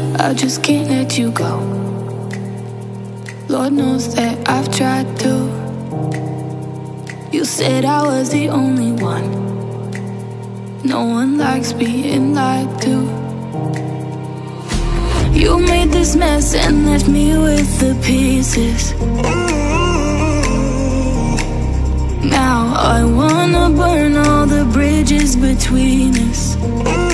I just can't let you go. Lord knows that I've tried to. You said I was the only one. No one likes being lied to. You made this mess and left me with the pieces. Now I wanna burn all the bridges between us.